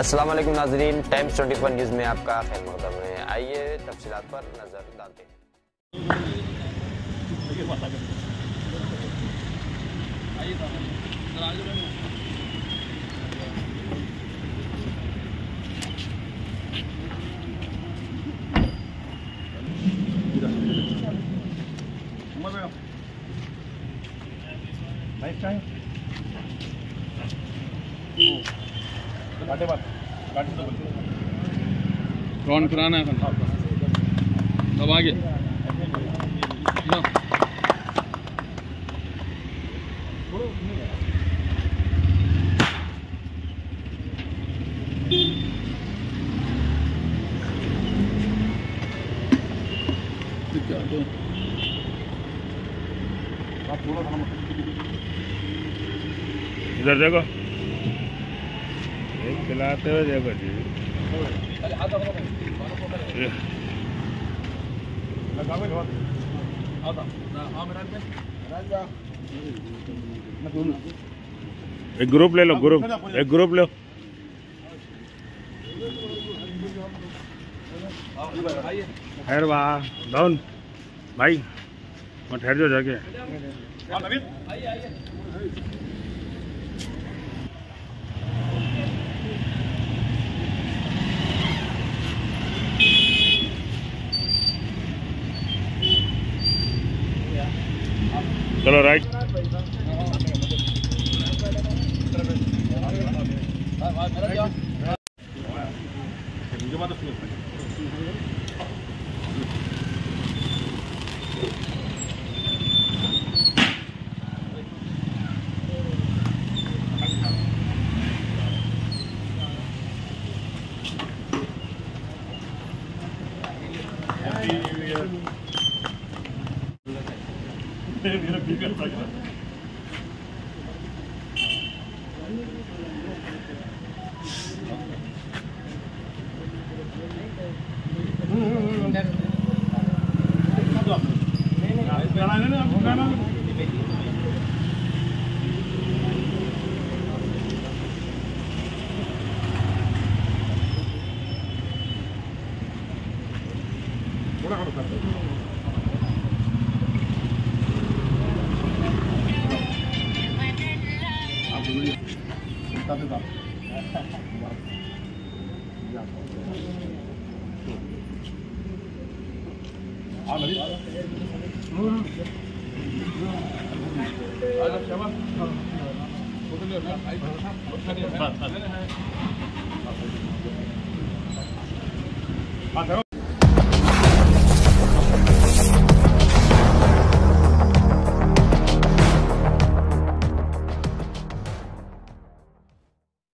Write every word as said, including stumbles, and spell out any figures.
अस्सलाम वालेकुम नाज़रीन, टाइम्स ट्वेंटी वन न्यूज़ में आपका खैर मक़दम है। आइए तफसीलात पर नज़र डालते हैं। कौन कराना है अब आगे ना इधर देखो एक खिलाते हुए देखो जी एक ग्रुप ले लो, ग्रुप एक ग्रुप लो। खैर वाह डाउन भाई मैं ठहर जाओ जाके। चलो राइट हाँ